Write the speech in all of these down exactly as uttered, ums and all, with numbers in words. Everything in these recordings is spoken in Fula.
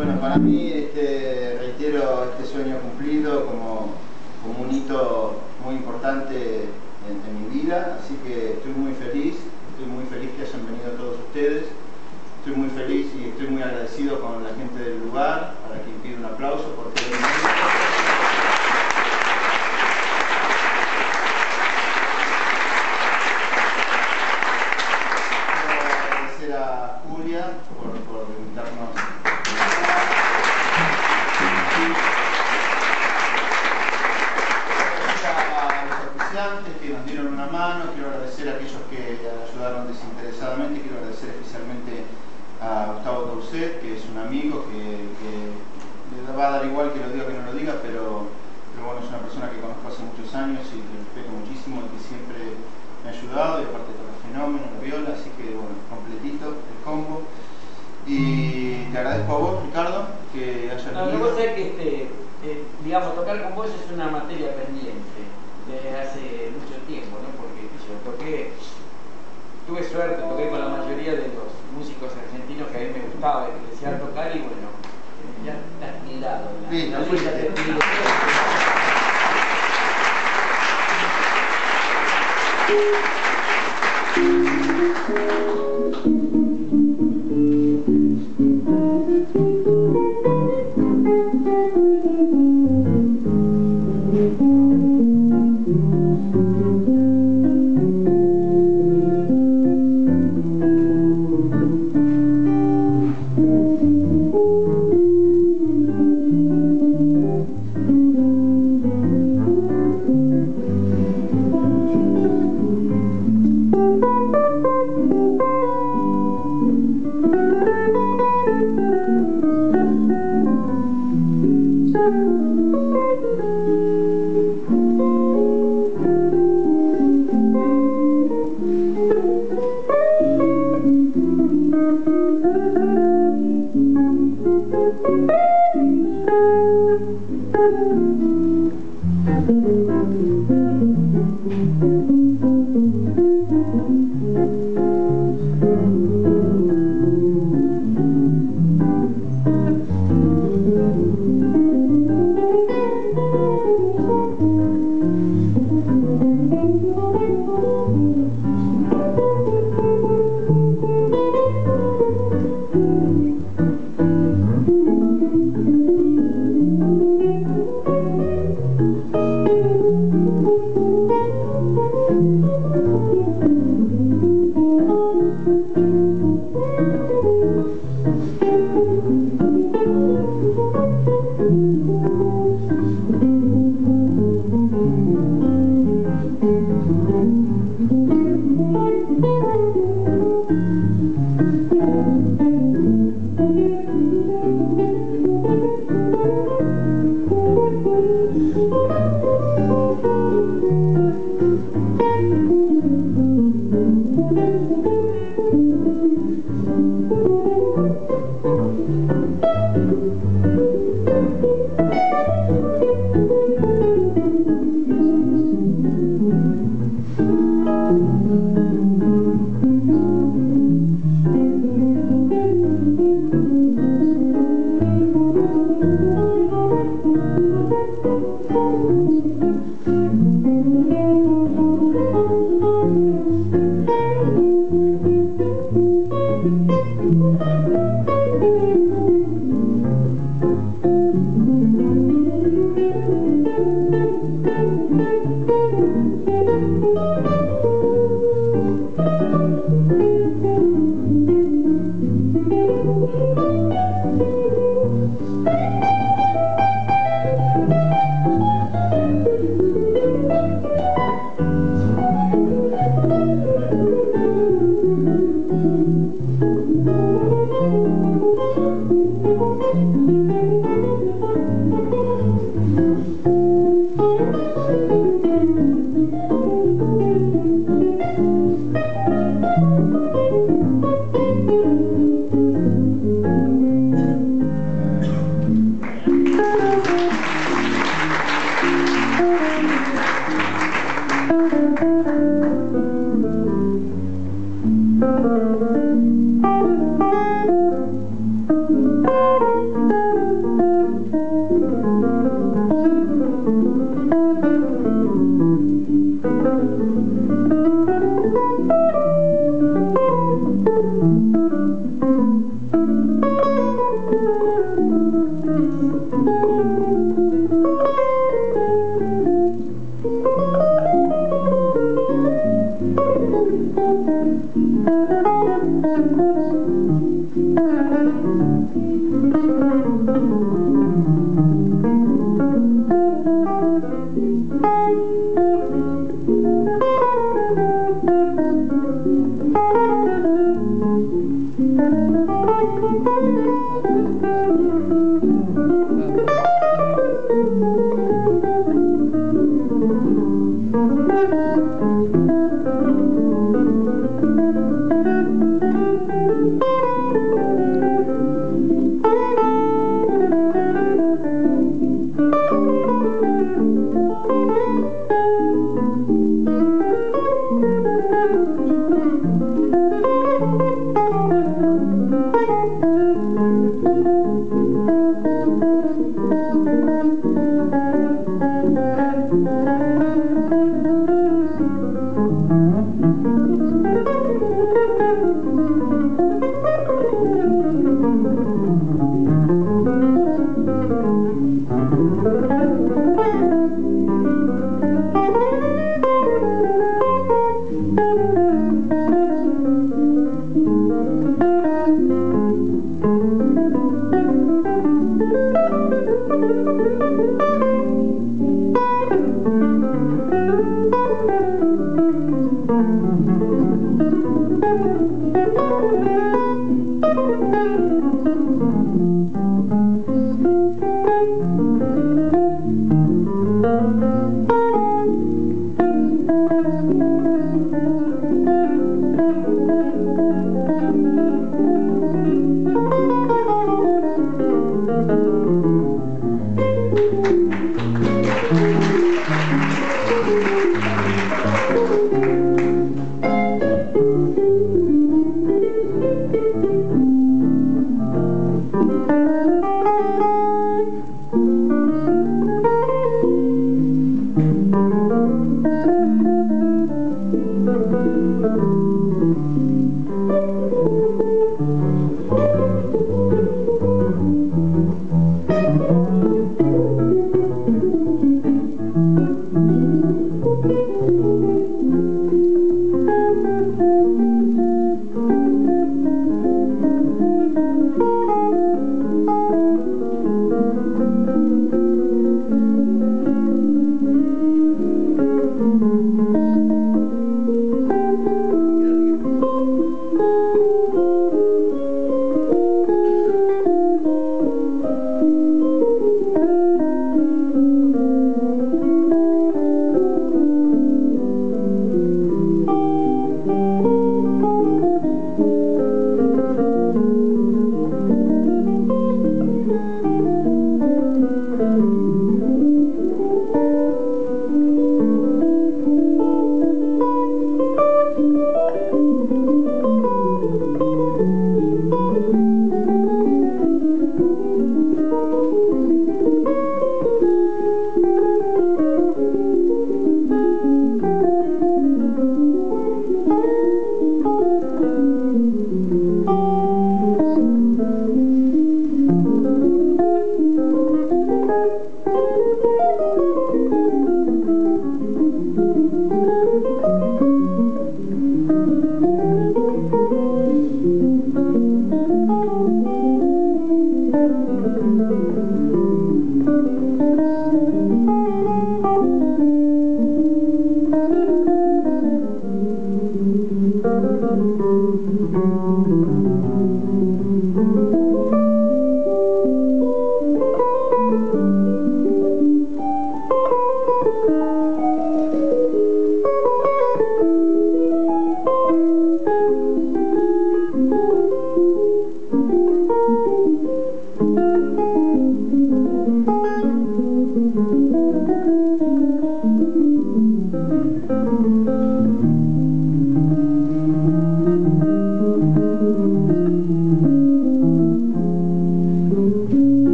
Bueno, para mí, este, reitero este sueño cumplido como, como un hito muy importante en, en mi vida, así que estoy muy feliz, estoy muy feliz que hayan venido todos ustedes, estoy muy feliz y estoy muy agradecido con la gente del lugar, para quien pido un aplauso porque a Julia por, por invitarnos. A los oficiantes que nos dieron una mano, quiero agradecer a aquellos que ayudaron desinteresadamente, quiero agradecer especialmente a Gustavo Doucet, que es un amigo que, que le va a dar igual que lo diga que no lo diga, pero, pero bueno, es una persona que conozco hace muchos años y que respeto muchísimo y que siempre me ha ayudado, y aparte toca el fenómeno, la viola, así que bueno, completito el combo. Y te agradezco a vos, Ricardo, que hayas venido. No, no vos sabés que este, eh, digamos, tocar con vos es una materia pendiente desde hace mucho tiempo, ¿no? Porque yo toqué, tuve suerte, toqué con la mayoría de los músicos argentinos que a mí me gustaba y que deseaba tocar, y bueno, ya está mirado. Sí, la, no la lista de Thank you.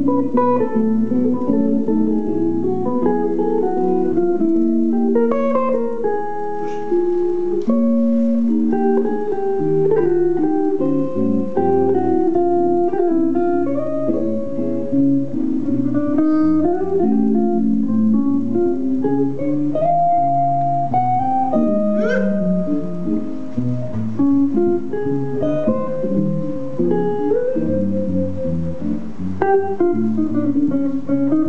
Thank you.